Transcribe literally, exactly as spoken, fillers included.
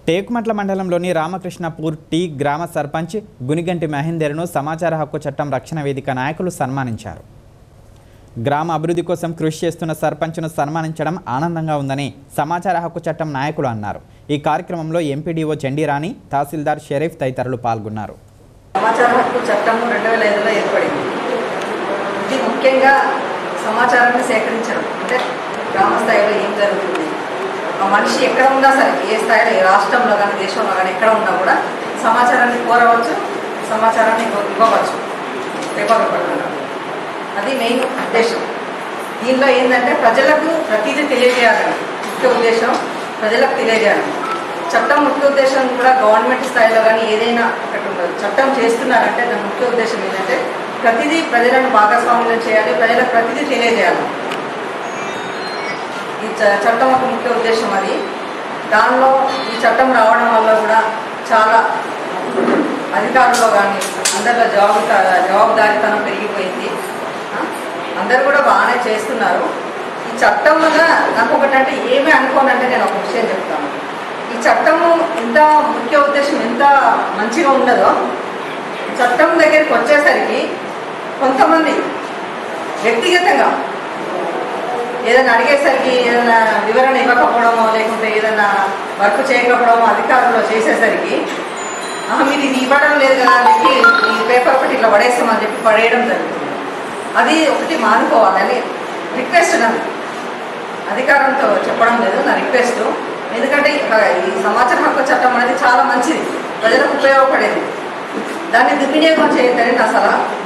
టేకుమట్ల మండలంలోని రామకృష్ణపూర్ టీ గ్రామ సర్పంచ్ గునిగంటి మహేందర్ను సమాచార హక్కు చట్టం రక్షణ వేదిక నాయకులు సన్మానించారు. గ్రామ అభివృద్ధి కోసం కృషి చేస్తున్న సర్పంచ్ను సన్మానించడం ఆనందంగా ఉందని సమాచార హక్కు చట్టం నాయకులు అన్నారు. ఈ కార్యక్రమంలో ఎంపీడీఓ చండీరాణి, తహసీల్దార్ షరీఫ్ తదితరులు పాల్గొన్నారు. సమాచార హక్కు చట్టం రెండు వేల ఐదులో ఏర్పడింది. ఇది ముఖ్యంగా సమాచారాన్ని సేకరించడం, అంటే గ్రామ స్థాయిలో ఏం జరుగుతుంది, ఆ మనిషి ఎక్కడ ఉన్నా సరే, ఏ స్థాయిలో, ఏ రాష్ట్రంలో కానీ దేశంలో కానీ ఎక్కడ ఉన్నా కూడా సమాచారాన్ని కోరవచ్చు, సమాచారాన్ని ఇవ్వవచ్చు పేపర్ పడుతున్నారు. అది మెయిన్ ఉద్దేశం. దీనిలో ఏంటంటే ప్రజలకు ప్రతిదీ తెలియజేయాలని ముఖ్య ఉద్దేశం, ప్రజలకు తెలియజేయాలి. చట్టం ముఖ్య ఉద్దేశం కూడా గవర్నమెంట్ స్థాయిలో కానీ ఏదైనా ఒకటి ఉండదు. చట్టం చేస్తున్నారంటే దాని ముఖ్య ఉద్దేశం ఏంటంటే ప్రతిదీ ప్రజలను భాగస్వామ్యం చేయాలి, ప్రజలకు ప్రతిదీ తెలియజేయాలి. ఈ చట్టం ఒక ముఖ్య ఉద్దేశం అది. దానిలో ఈ చట్టం రావడం వల్ల కూడా చాలా అధికారుల్లో కానీ అందరిలో జవాబు జవాబుదారీతనం పెరిగిపోయింది. అందరు కూడా బాగానే చేస్తున్నారు. ఈ చట్టం వల్ల నాకు ఒకటంటే ఏమీ అనుకోనంటే నేను ఒక విషయం చెప్తాను. ఈ చట్టము ఎంత ముఖ్య ఉద్దేశం ఎంత మంచిగా ఉండదో, చట్టం దగ్గరికి వచ్చేసరికి కొంతమంది వ్యక్తిగతంగా ఏదైనా అడిగేసరికి ఏదైనా వివరణ ఇవ్వకపోవడమో, లేకుంటే ఏదైనా వర్క్ చేయకపోవడమో అధికారులు చేసేసరికి మీరు ఇది ఇవ్వడం లేదు కదా అని చెప్పి ఈ పేపర్ ఒకటి ఇట్లా పడేస్తామని చెప్పి పడేయడం జరుగుతుంది. అది ఒకటి మానుకోవాలని రిక్వెస్ట్, నన్ను అధికారంతో చెప్పడం లేదు, నా రిక్వెస్ట్. ఎందుకంటే ఈ సమాచార హక్కు చట్టం అనేది చాలా మంచిది, ప్రజలకు ఉపయోగపడేది. దాన్ని దుర్వినియోగం చేయొద్దని నా సలహా.